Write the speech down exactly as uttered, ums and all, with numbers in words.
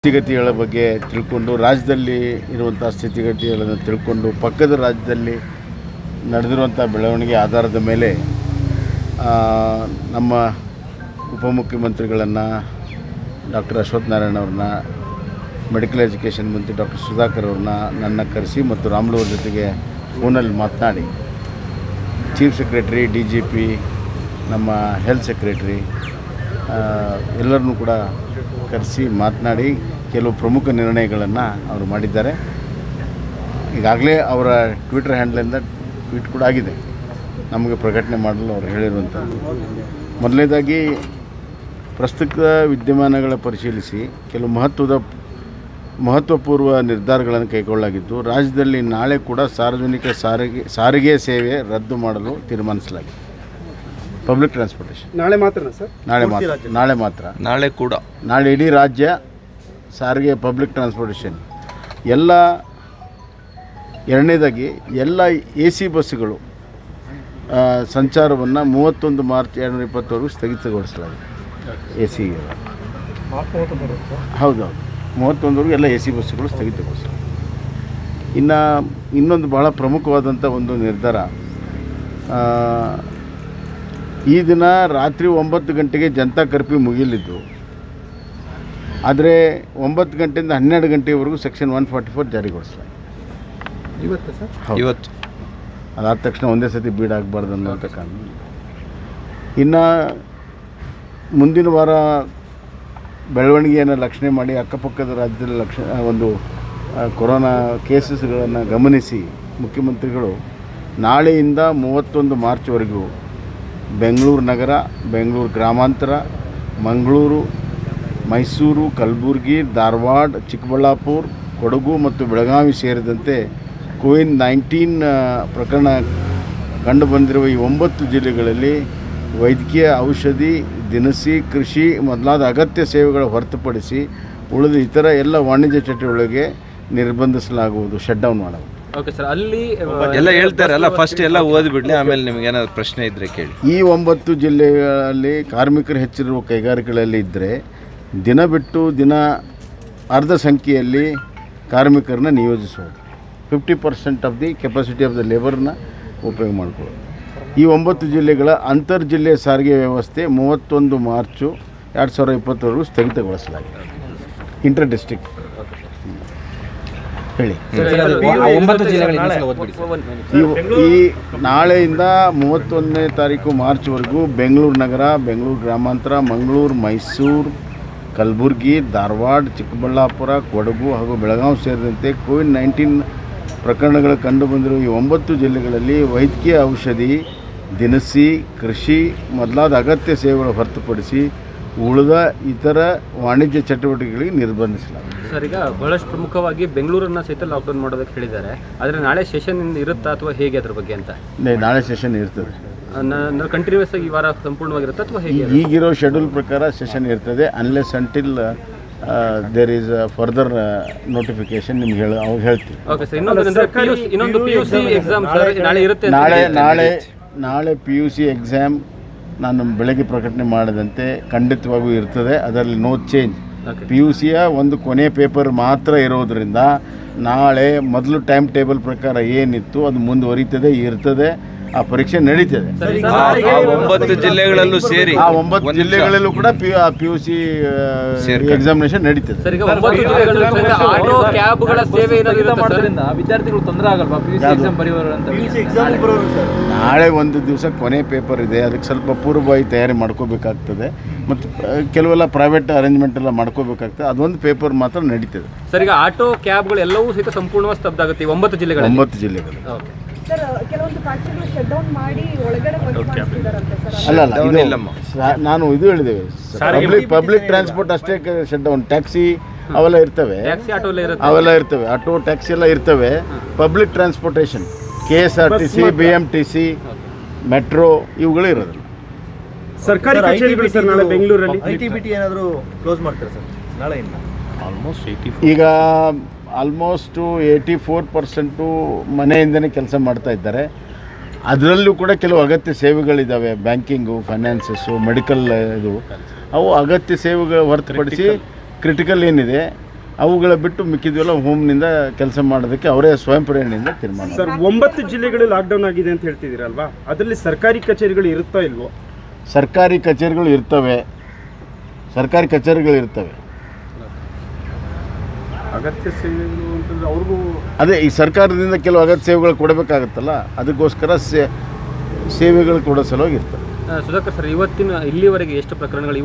ಸ್ಥಿತಿಗತಿಗಳ ಬಗ್ಗೆ ತಿಳ್ಕೊಂಡು ರಾಜ್ಯದಲ್ಲಿ ಇರುವಂಥ ಸ್ಥಿತಿಗತಿಗಳನ್ನು ತಿಳ್ಕೊಂಡು ಪಕ್ಕದ ರಾಜ್ಯದಲ್ಲಿ ನಡೆದಿರುವಂಥ ಬೆಳವಣಿಗೆ ಆಧಾರದ ಮೇಲೆ ನಮ್ಮ ಉಪಮುಖ್ಯಮಂತ್ರಿಗಳನ್ನು ಡಾಕ್ಟರ್ ಅಶ್ವಥ್ ನಾರಾಯಣ ಅವ್ರನ್ನ, ಮೆಡಿಕಲ್ ಎಜುಕೇಷನ್ ಮಂತ್ರಿ ಡಾಕ್ಟರ್ ಸುಧಾಕರ್ ಅವ್ರನ್ನ ನನ್ನ ಕರೆಸಿ ಮತ್ತು ರಾಮುಲು ಅವ್ರ ಜೊತೆಗೆ ಫೋನಲ್ಲಿ ಮಾತನಾಡಿ chief secretary, D G P, ನಮ್ಮ ಹೆಲ್ತ್ ಸೆಕ್ರೆಟ್ರಿ ಎಲ್ಲರನ್ನೂ ಕೂಡ ಕರೆಸಿ ಮಾತನಾಡಿ ಕೆಲವು ಪ್ರಮುಖ ನಿರ್ಣಯಗಳನ್ನು ಅವರು ಮಾಡಿದ್ದಾರೆ. ಈಗಾಗಲೇ ಅವರ ಟ್ವಿಟರ್ ಹ್ಯಾಂಡ್ಲಿಂದ ಟ್ವೀಟ್ ಕೂಡ ಆಗಿದೆ, ನಮಗೆ ಪ್ರಕಟಣೆ ಮಾಡಲು ಅವರು ಹೇಳಿರುವಂಥದ್ದು. ಮೊದಲನೇದಾಗಿ ಪ್ರಸ್ತುತ ವಿದ್ಯಮಾನಗಳ ಪರಿಶೀಲಿಸಿ ಕೆಲವು ಮಹತ್ವದ ಮಹತ್ವಪೂರ್ವ ನಿರ್ಧಾರಗಳನ್ನು ಕೈಗೊಳ್ಳಲಾಗಿದ್ದು, ರಾಜ್ಯದಲ್ಲಿ ನಾಳೆ ಕೂಡ ಸಾರ್ವಜನಿಕ ಸಾರಿಗೆ ಸಾರಿಗೆ ಸೇವೆ ರದ್ದು ಮಾಡಲು ತೀರ್ಮಾನಿಸಲಾಗಿದೆ. ಪಬ್ಲಿಕ್ ಟ್ರಾನ್ಸ್ಪೋರ್ಟೇಷನ್ ನಾಳೆ ಮಾತ್ರ ಸರ್ ನಾಳೆ ಮಾತ್ರ ನಾಳೆ ಮಾತ್ರ ನಾಳೆ ಕೂಡ ನಾಳೆ ಇಡೀ ರಾಜ್ಯ ಸಾರಿಗೆ ಪಬ್ಲಿಕ್ ಟ್ರಾನ್ಸ್ಪೋರ್ಟೇಷನ್ ಎಲ್ಲ. ಎರಡನೇದಾಗಿ ಎಲ್ಲ ಎ ಸಿ ಬಸ್ಸುಗಳು ಸಂಚಾರವನ್ನು ಮೂವತ್ತೊಂದು ಮಾರ್ಚ್ ಎರಡು ನೂರ ಇಪ್ಪತ್ತವರೆಗೂ ಸ್ಥಗಿತಗೊಳಿಸಲಾಗಿದೆ. ಎ ಸಿ ಹೌದೌದು ಮೂವತ್ತೊಂದವರೆಗೂ ಎಲ್ಲ ಎ ಸಿ ಬಸ್ಸುಗಳು ಸ್ಥಗಿತಗೊಳಿಸಲಾಗಿದೆ. ಇನ್ನು ಇನ್ನೊಂದು ಭಾಳ ಪ್ರಮುಖವಾದಂಥ ಒಂದು ನಿರ್ಧಾರ, ಈ ದಿನ ರಾತ್ರಿ ಒಂಬತ್ತು ಗಂಟೆಗೆ ಜನತಾ ಕರ್ಫ್ಯೂ ಮುಗಿಯಲಿದ್ದು, ಆದರೆ ಒಂಬತ್ತು ಗಂಟೆಯಿಂದ ಹನ್ನೆರಡು ಗಂಟೆವರೆಗೂ ಸೆಕ್ಷನ್ ಒನ್ ಫಾರ್ಟಿ ಫೋರ್ ಜಾರಿಗೊಳಿಸಲಾಗಿದೆ. ಇವತ್ತು ಸರ್ ಇವತ್ತು ಅದಾದ ತಕ್ಷಣ ಒಂದೇ ಸತಿ ಬೀಡಾಗಬಾರ್ದು ಅನ್ನೋಂಥ ಕಾರಣ. ಇನ್ನು ಮುಂದಿನ ವಾರ ಬೆಳವಣಿಗೆಯನ್ನು ಲಕ್ಷಣೆ ಮಾಡಿ ಅಕ್ಕಪಕ್ಕದ ರಾಜ್ಯದಲ್ಲಿ ಲಕ್ಷ ಒಂದು ಕೊರೋನಾ ಕೇಸಸ್ಗಳನ್ನು ಗಮನಿಸಿ ಮುಖ್ಯಮಂತ್ರಿಗಳು ನಾಳೆಯಿಂದ ಮೂವತ್ತೊಂದು ಮಾರ್ಚ್ವರೆಗೂ ಬೆಂಗಳೂರು ನಗರ, ಬೆಂಗಳೂರು ಗ್ರಾಮಾಂತರ, ಮಂಗಳೂರು, ಮೈಸೂರು, ಕಲಬುರಗಿ, ಧಾರವಾಡ, ಚಿಕ್ಕಬಳ್ಳಾಪುರ, ಕೊಡಗು ಮತ್ತು ಬೆಳಗಾವಿ ಸೇರಿದಂತೆ ಕೋವಿಡ್ ನೈನ್ಟೀನ್ ಪ್ರಕರಣ ಕಂಡುಬಂದಿರುವ ಈ ಒಂಬತ್ತು ಜಿಲ್ಲೆಗಳಲ್ಲಿ ವೈದ್ಯಕೀಯ ಔಷಧಿ, ದಿನಸಿ, ಕೃಷಿ ಮೊದಲಾದ ಅಗತ್ಯ ಸೇವೆಗಳು ಹೊರತುಪಡಿಸಿ ಉಳಿದ ಇತರ ಎಲ್ಲ ವಾಣಿಜ್ಯ ಚಟುವಟಿಕೆಗಳಿಗೆ ನಿರ್ಬಂಧಿಸಲಾಗುವುದು, ಶಟ್ಡೌನ್ ಮಾಡಬಹುದು. ಓಕೆ ಸರ್, ಅಲ್ಲಿ ಎಲ್ಲ ಹೇಳ್ತಾರಲ್ಲ, ಫಸ್ಟ್ ಎಲ್ಲ ಓದಿಬಿಡ್ಲಿ, ಆಮೇಲೆ ನಿಮ್ಗೆ ಏನಾದ್ರು ಪ್ರಶ್ನೆ ಇದ್ದರೆ ಕೇಳಿ. ಈ ಒಂಬತ್ತು ಜಿಲ್ಲೆಗಳಲ್ಲಿ ಕಾರ್ಮಿಕರು ಹೆಚ್ಚಿರುವ ಕೈಗಾರಿಕೆಗಳಲ್ಲಿ ಇದ್ದರೆ ದಿನ ಬಿಟ್ಟು ದಿನ ಅರ್ಧ ಸಂಖ್ಯೆಯಲ್ಲಿ ಕಾರ್ಮಿಕರನ್ನ ನಿಯೋಜಿಸುವುದು, fifty percent of the capacity of the ಲೇಬರ್ನ ಉಪಯೋಗ ಮಾಡಿಕೊಳ್ಳೋದು. ಈ ಒಂಬತ್ತು ಜಿಲ್ಲೆಗಳ ಅಂತರ್ ಜಿಲ್ಲೆ ಸಾರಿಗೆ ವ್ಯವಸ್ಥೆ ಮೂವತ್ತೊಂದು ಮಾರ್ಚು ಎರಡು ಸಾವಿರದ ಇಪ್ಪತ್ತವರೆಗೂ ಸ್ಥಗಿತಗೊಳಿಸಲಾಗಿದೆ. ಇಂಟರ್ ಡಿಸ್ಟ್ರಿಕ್ಟ್ ಹೇಳಿ ಈ ನಾಳೆಯಿಂದ ಮೂವತ್ತೊಂದನೇ ತಾರೀಕು ಮಾರ್ಚ್ವರೆಗೂ ಬೆಂಗಳೂರು ನಗರ, ಬೆಂಗಳೂರು ಗ್ರಾಮಾಂತರ, ಮಂಗಳೂರು, ಮೈಸೂರು, ಕಲಬುರಗಿ, ಧಾರವಾಡ, ಚಿಕ್ಕಬಳ್ಳಾಪುರ, ಕೊಡಗು ಹಾಗೂ ಬೆಳಗಾವಿ ಸೇರಿದಂತೆ ಕೋವಿಡ್ ನೈನ್ಟೀನ್ ಪ್ರಕರಣಗಳು ಕಂಡುಬಂದಿರುವ ಈ ಒಂಬತ್ತು ಜಿಲ್ಲೆಗಳಲ್ಲಿ ವೈದ್ಯಕೀಯ ಔಷಧಿ, ದಿನಸಿ, ಕೃಷಿ ಮೊದಲಾದ ಅಗತ್ಯ ಸೇವೆಗಳು ಹೊರತುಪಡಿಸಿ ಉಳಿದ ಇತರ ವಾಣಿಜ್ಯ ಚಟುವಟಿಕೆಗಳಿಗೆ ನಿರ್ಬಂಧಿಸಲಾಗಿದೆ. ಸರ್, ಈಗ ಬಹಳಷ್ಟು ಪ್ರಮುಖವಾಗಿ ಬೆಂಗಳೂರನ್ನು ಸಹಿತ ಲಾಕ್ಡೌನ್ ಮಾಡೋದಕ್ಕೆ ಹೇಳಿದ್ದಾರೆ. ಆದರೆ ನಾಳೆ ಸೆಷನ್ ಇರುತ್ತಾ ಅಥವಾ ಹೇಗೆ ಅದ್ರ ಬಗ್ಗೆ ಅಂತ? ನಾಳೆ ಸೆಷನ್ ಇರ್ತದೆ, ಕಂಟಿನ್ಯೂಸ್ ಆಗಿ ಈ ವಾರ ಸಂಪೂರ್ಣವಾಗಿರುತ್ತೆ ಅಥವಾ ಹೇಗೆ? ಈಗಿರೋ ಶೆಡ್ಯೂಲ್ ಪ್ರಕಾರ ಸೆಷನ್ ಇರ್ತದೆ, unless until there is further notification ನಿಮ್ಗೆ ಹೇಳಿ ಅವಾಗ ಹೇಳ್ತೀವಿ. ಓಕೆ ಸರ್, ಇನ್ನೊಂದು ಪಿ ಯು ಸಿ ಎಕ್ಸಾಮ್ ನಾಳೆ ಇರುತ್ತೆ. ನಾಳೆ ನಾಳೆ ನಾಳೆ ಪಿ ಯು ಸಿ ಎಕ್ಸಾಮ್ ನಾನು ಬೆಳಗ್ಗೆ ಪ್ರಕಟಣೆ ಮಾಡಿದಂತೆ ಖಂಡಿತವಾಗೂ ಇರ್ತದೆ, ಅದರಲ್ಲಿ ನೋ ಚೇಂಜ್. ಪಿ ಯು ಸಿಯ ಒಂದು ಕೊನೆ ಪೇಪರ್ ಮಾತ್ರ ಇರೋದರಿಂದ ನಾಳೆ ಮೊದಲು ಟೈಮ್ ಟೇಬಲ್ ಪ್ರಕಾರ ಏನಿತ್ತು ಅದು ಮುಂದುವರಿತದೆ, ಇರ್ತದೆ, ಆ ಪರೀಕ್ಷೆ ನಡೀತದೆ. ಒಂಬತ್ತು ಜಿಲ್ಲೆಗಳಲ್ಲೂ ಸೇರಿ ಆ ಒಂಬತ್ತು ಜಿಲ್ಲೆಗಳಲ್ಲೂ ಕೂಡ ಪಿ ಯು ಸಿ ಎಕ್ಸಾಮಿನೇಷನ್ ನಡೀತದೆ. ವಿದ್ಯಾರ್ಥಿಗಳು ತೊಂದರೆ ಆಗಲ್ವಾ ಪಿ ಯು ಸಿ ಎಕ್ಸಾಮ್ ಬರೆಯುವ? ನಾಳೆ ಒಂದು ದಿವಸ ಕೊನೆ ಪೇಪರ್ ಇದೆ, ಅದಕ್ಕೆ ಸ್ವಲ್ಪ ಪೂರ್ವಭಾವಿ ತಯಾರಿ ಮಾಡ್ಕೋಬೇಕಾಗ್ತದೆ ಮತ್ತು ಕೆಲವೆಲ್ಲ ಪ್ರೈವೇಟ್ ಅರೇಂಜ್ಮೆಂಟ್ ಎಲ್ಲ ಮಾಡ್ಕೋಬೇಕಾಗ್ತದೆ. ಅದೊಂದು ಪೇಪರ್ ಮಾತ್ರ ನಡೀತದೆ. ಸರ್, ಈಗ ಆಟೋ ಕ್ಯಾಬ್ಗಳು ಎಲ್ಲವೂ ಸಹಿತ ಸಂಪೂರ್ಣವಾಗಿ ಸ್ತಬ್ಧ ಆಗುತ್ತೆ ಒಂಬತ್ತು ಜಿಲ್ಲೆಗಳು ಒಂಬತ್ತು ಜಿಲ್ಲೆಗಳು ಸರ್, ಕೆಲವೊಂದು ಫ್ಯಾಕ್ಟರಿಗಳು ಶಟ್ ಡೌನ್ ಮಾಡಿ ಒಳಗಡೆ ಮಾಡಿಸ್ತಿದ್ದಾರಂತೆ ಸರ್. ಅಲ್ಲ ಅಲ್ಲ ಇದು ನಾನು ಇದು ಹೇಳಿದ್ದೇವೆ, ಪಬ್ಲಿಕ್ ಪಬ್ಲಿಕ್ ಟ್ರಾನ್ಸ್ಪೋರ್ಟ್ ಅಷ್ಟೇ ಶಟ್ ಡೌನ್. ಟ್ಯಾಕ್ಸಿ ಅವೆಲ್ಲ ಇರ್ತವೆ, ಅವೆಲ್ಲ ಇರ್ತವೆ, ಆಟೋ ಟ್ಯಾಕ್ಸಿ ಎಲ್ಲ ಇರ್ತವೆ. Public transportation K S R T C, B M T C, metro ಇವುಗಳು ಇರೋದಿಲ್ಲ. ಸರ್ಕಾರಿ ಕಚೇರಿಗಳು ಸರ್ ನಾಳೆ ಬೆಂಗಳೂರಲ್ಲಿ ಐ ಟಿ ಬಿ ಟಿ ಏನಾದರೂ ಕ್ಲೋಸ್ ಮಾಡ್ತಾರೆ ಸರ್ ನಾಳೆಯಿಂದ? ಆಲ್ಮೋಸ್ಟ್ ಈಗ ಆಲ್ಮೋಸ್ಟು ಏಯ್ಟಿ ಫೋರ್ ಪರ್ಸೆಂಟು ಮನೆಯಿಂದನೇ ಕೆಲಸ ಮಾಡ್ತಾ ಇದ್ದಾರೆ. ಅದರಲ್ಲೂ ಕೂಡ ಕೆಲವು ಅಗತ್ಯ ಸೇವೆಗಳಿದ್ದಾವೆ, ಬ್ಯಾಂಕಿಂಗು, ಫೈನಾನ್ಸಸ್ಸು, ಮೆಡಿಕಲ್, ಇದು ಅವು ಅಗತ್ಯ ಸೇವೆಗಳು ಹೊರತುಪಡಿಸಿ ಕ್ರಿಟಿಕಲ್ ಏನಿದೆ ಅವುಗಳ ಬಿಟ್ಟು ಮಿಕ್ಕಿದ್ವೆಲ್ಲ ಹೋಮ್ನಿಂದ ಕೆಲಸ ಮಾಡೋದಕ್ಕೆ ಅವರೇ ಸ್ವಯಂ ಪ್ರೇರಣೆಯಿಂದ ತೀರ್ಮಾನ. ಸರ್, ಒಂಬತ್ತು ಜಿಲ್ಲೆಗಳು ಲಾಕ್ಡೌನ್ ಆಗಿದೆ ಅಂತ ಹೇಳ್ತಿದ್ದೀರಲ್ವಾ, ಅದರಲ್ಲಿ ಸರ್ಕಾರಿ ಕಚೇರಿಗಳು ಇರುತ್ತೋ ಇಲ್ವೋ? ಸರ್ಕಾರಿ ಕಚೇರಿಗಳು ಇರ್ತವೆ, ಸರ್ಕಾರಿ ಕಚೇರಿಗಳು ಇರ್ತವೆ. ಅಗತ್ಯ ಸೇವೆಗಳು ಅಂತಂದ್ರೆ ಅವ್ರಿಗೂ ಅದೇ ಈ ಸರ್ಕಾರದಿಂದ ಕೆಲವು ಅಗತ್ಯ ಸೇವೆಗಳು ಕೊಡಬೇಕಾಗುತ್ತಲ್ಲ, ಅದಕ್ಕೋಸ್ಕರ ಸೇ ಸೇವೆಗಳು ಕೊಡೋ ಸಲುವಾಗಿ ಇರ್ತವೆ. ಸುಧಾಕರ್ ಸರ್, ಇವತ್ತಿನ ಇಲ್ಲಿವರೆಗೆ ಎಷ್ಟು ಪ್ರಕರಣಗಳು